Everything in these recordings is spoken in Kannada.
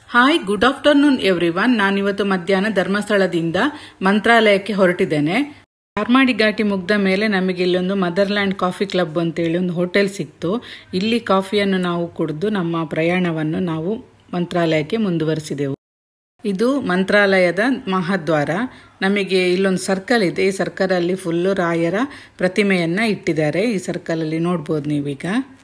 Hi, good afternoon everyone. ನಾನಿವತ್ತು ಮಧ್ಯಾಹ್ನ ಧರ್ಮಸ್ಥಳದಿಂದ ಮಂತ್ರಾಲಯಕ್ಕೆ ಹೊರಟಿದ್ದೇನೆ. ಚಾರ್ಮಾಡಿ ಘಾಟಿ ಮುಗ್ದ ಮೇಲೆ ನಮಗೆ ಇಲ್ಲೊಂದು ಮದರ್ಲ್ಯಾಂಡ್ ಕಾಫಿ ಕ್ಲಬ್ ಅಂತೇಳಿ ಒಂದು ಹೋಟೆಲ್ ಸಿಕ್ತು. ಇಲ್ಲಿ ಕಾಫಿಯನ್ನು ನಾವು ಕುಡಿದು ನಮ್ಮ ಪ್ರಯಾಣವನ್ನು ನಾವು ಮಂತ್ರಾಲಯಕ್ಕೆ ಮುಂದುವರಿಸಿದೆವು. ಇದು ಮಂತ್ರಾಲಯದ ಮಹಾದ್ವಾರ. ನಮಗೆ ಇಲ್ಲೊಂದು ಸರ್ಕಲ್ ಇದೆ. ಈ ಸರ್ಕಲಲ್ಲಿ ಫುಲ್ಲು ರಾಯರ ಪ್ರತಿಮೆಯನ್ನ ಇಟ್ಟಿದ್ದಾರೆ. ಈ ಸರ್ಕಲಲ್ಲಿ ನೋಡ್ಬೋದು ನೀವೀಗ.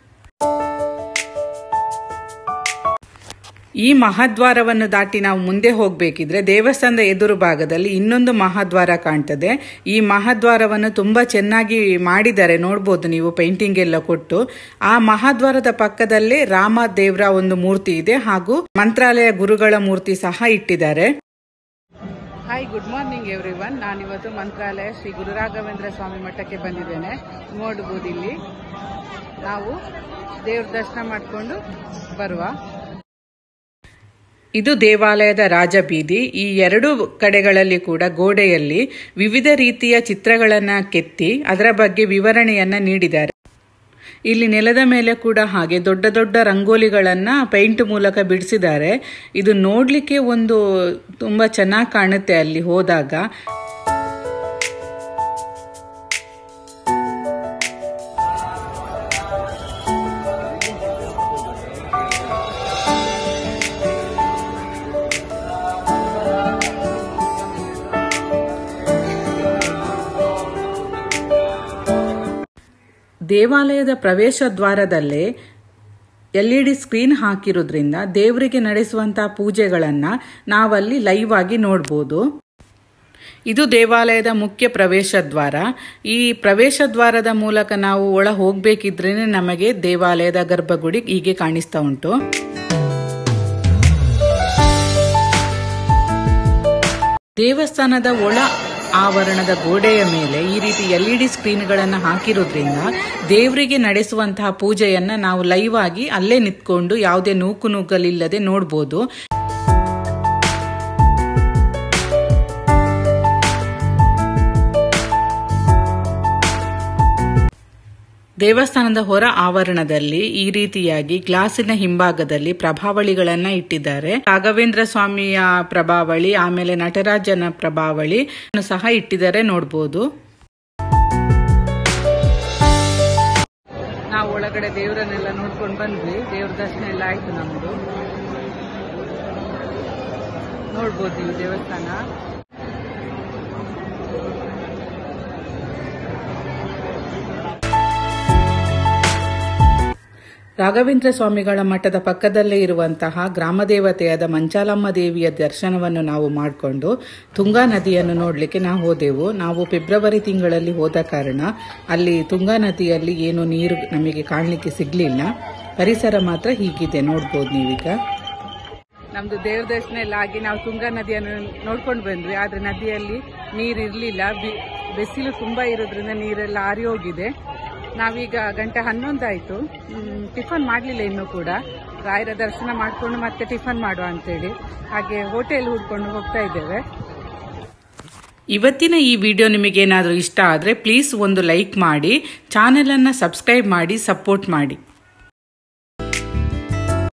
ಈ ಮಹಾದ್ವಾರವನ್ನು ದಾಟಿ ನಾವು ಮುಂದೆ ಹೋಗಬೇಕಿದ್ರೆ ದೇವಸ್ಥಾನದ ಎದುರು ಭಾಗದಲ್ಲಿ ಇನ್ನೊಂದು ಮಹಾದ್ವಾರ ಕಾಣ್ತದೆ. ಈ ಮಹಾದ್ವಾರವನ್ನು ತುಂಬಾ ಚೆನ್ನಾಗಿ ಮಾಡಿದ್ದಾರೆ, ನೋಡ್ಬೋದು ನೀವು, ಪೇಂಟಿಂಗ್ ಎಲ್ಲ ಕೊಟ್ಟು. ಆ ಮಹಾದ್ವಾರದ ಪಕ್ಕದಲ್ಲೇ ರಾಮದೇವ್ರ ಒಂದು ಮೂರ್ತಿ ಇದೆ, ಹಾಗೂ ಮಂತ್ರಾಲಯ ಗುರುಗಳ ಮೂರ್ತಿ ಸಹ ಇಟ್ಟಿದ್ದಾರೆ. Hi, good morning everyone. ನಾನಿವತ್ತು ಮಂತ್ರಾಲಯ ಶ್ರೀ ಗುರು ರಾಘವೇಂದ್ರ ಸ್ವಾಮಿ ಮಠಕ್ಕೆ ಬಂದಿದ್ದೇನೆ. ನೋಡ್ಬೋದು, ಇಲ್ಲಿ ನಾವು ದೇವ್ರ ದರ್ಶನ ಮಾಡಿಕೊಂಡು ಬರುವ. ಇದು ದೇವಾಲಯದ ರಾಜಬೀದಿ. ಈ ಎರಡು ಕಡೆಗಳಲ್ಲಿ ಕೂಡ ಗೋಡೆಯಲ್ಲಿ ವಿವಿಧ ರೀತಿಯ ಚಿತ್ರಗಳನ್ನ ಕೆತ್ತಿ ಅದರ ಬಗ್ಗೆ ವಿವರಣೆಯನ್ನ ನೀಡಿದ್ದಾರೆ. ಇಲ್ಲಿ ನೆಲದ ಮೇಲೆ ಕೂಡ ಹಾಗೆ ದೊಡ್ಡ ದೊಡ್ಡ ರಂಗೋಲಿಗಳನ್ನ ಪೇಂಟ್ ಮೂಲಕ ಬಿಡಿಸಿದ್ದಾರೆ. ಇದು ನೋಡ್ಲಿಕ್ಕೆ ಒಂದು ತುಂಬಾ ಚೆನ್ನಾಗಿ ಕಾಣುತ್ತೆ ಅಲ್ಲಿ ಹೋದಾಗ. ದೇವಾಲಯದ ಪ್ರವೇಶ ದ್ವಾರದಲ್ಲೇ LED ಸ್ಕ್ರೀನ್ ಹಾಕಿರೋದ್ರಿಂದ ದೇವರಿಗೆ ನಡೆಸುವಂತಹ ಪೂಜೆಗಳನ್ನ ನಾವಲ್ಲಿ ಲೈವ್ ಆಗಿ ನೋಡ್ಬೋದು. ಇದು ದೇವಾಲಯದ ಮುಖ್ಯ ಪ್ರವೇಶ ದ್ವಾರ. ಈ ಪ್ರವೇಶ ದ್ವಾರದ ಮೂಲಕ ನಾವು ಒಳ ಹೋಗ್ಬೇಕಿದ್ರೇನೆ ನಮಗೆ ದೇವಾಲಯದ ಗರ್ಭಗುಡಿ ಹೀಗೆ ಕಾಣಿಸ್ತಾ ಉಂಟು. ದೇವಸ್ಥಾನದ ಒಳ ಆವರಣದ ಗೋಡೆಯ ಮೇಲೆ ಈ ರೀತಿ LED ಸ್ಕ್ರೀನ್ಗಳನ್ನು ಹಾಕಿರೋದ್ರಿಂದ ದೇವರಿಗೆ ನಡೆಸುವಂತಹ ಪೂಜೆಯನ್ನ ನಾವು ಲೈವ್ ಆಗಿ ಅಲ್ಲೇ ನಿಂತ್ಕೊಂಡು ಯಾವುದೇ ನೂಕುನುಗ್ಗಲಿಲ್ಲದೆ ನೋಡ್ಬೋದು. ದೇವಸ್ಥಾನದ ಹೊರ ಆವರಣದಲ್ಲಿ ಈ ರೀತಿಯಾಗಿ ಗ್ಲಾಸಿನ ಹಿಂಭಾಗದಲ್ಲಿ ಪ್ರಭಾವಳಿಗಳನ್ನ ಇಟ್ಟಿದ್ದಾರೆ. ರಾಘವೇಂದ್ರ ಸ್ವಾಮಿಯ ಪ್ರಭಾವಳಿ, ಆಮೇಲೆ ನಟರಾಜನ ಪ್ರಭಾವಳಿ ಸಹ ಇಟ್ಟಿದ್ದಾರೆ, ನೋಡ್ಬೋದು. ನಾವು ಒಳಗಡೆ ದೇವರನ್ನೆಲ್ಲ ನೋಡ್ಕೊಂಡು ಬಂದ್ವಿ. ದೇವ್ರ ದರ್ಶನ ಎಲ್ಲ ಆಯ್ತು ನಮ್ದು. ನೋಡ್ಬೋದು ನೀವು ದೇವಸ್ಥಾನ. ರಾಘವೇಂದ್ರ ಸ್ವಾಮಿಗಳ ಮಠದ ಪಕ್ಕದಲ್ಲೇ ಇರುವಂತಹ ಗ್ರಾಮದೇವತೆಯಾದ ಮಂಚಾಲಮ್ಮ ದೇವಿಯ ದರ್ಶನವನ್ನು ನಾವು ಮಾಡಿಕೊಂಡು ತುಂಗಾ ನದಿಯನ್ನು ನೋಡಲಿಕ್ಕೆ ನಾವು ಹೋದೆವು. ನಾವು ಫೆಬ್ರವರಿ ತಿಂಗಳಲ್ಲಿ ಹೋದ ಕಾರಣ ಅಲ್ಲಿ ತುಂಗಾ ನದಿಯಲ್ಲಿ ಏನು ನೀರು ನಮಗೆ ಕಾಣಲಿಕ್ಕೆ ಸಿಗ್ಲಿಲ್ಲ. ಪರಿಸರ ಮಾತ್ರ ಹೀಗಿದೆ, ನೋಡ್ಬೋದು ನೀವೀಗ. ನಮ್ದು ದೇವ್ರ ದರ್ಶನ ಎಲ್ಲ ಆಗಿ ನಾವು ತುಂಗಾ ನದಿಯನ್ನು ನೋಡ್ಕೊಂಡು ಬಂದ್ವಿ. ಆದ್ರೆ ನದಿಯಲ್ಲಿ ನೀರು ಇರ್ಲಿಲ್ಲ. ಬಿಸಿಲು ತುಂಬಾ ಇರೋದ್ರಿಂದ ನೀರೆಲ್ಲ ಆರಿ ಹೋಗಿದೆ. ನಾವೀಗ 11 ಆಯ್ತು. ಟಿಫನ್ ಮಾಡಲಿಲ್ಲ ಇನ್ನೂ ಕೂಡ. ರಾಯರ ದರ್ಶನ ಮಾಡಿಕೊಂಡು ಮತ್ತೆ ಟಿಫನ್ ಮಾಡುವ ಅಂತೇಳಿ ಹಾಗೆ ಹೋಟೆಲ್ ಹುಡ್ಕೊಂಡು ಹೋಗ್ತಾ ಇದ್ದೇವೆ. ಇವತ್ತಿನ ಈ ವಿಡಿಯೋ ನಿಮಗೇನಾದರೂ ಇಷ್ಟ ಆದರೆ ಪ್ಲೀಸ್ ಒಂದು ಲೈಕ್ ಮಾಡಿ, ಚಾನೆಲ್ ಅನ್ನು ಸಬ್ಸ್ಕ್ರೈಬ್ ಮಾಡಿ, ಸಪೋರ್ಟ್ ಮಾಡಿ.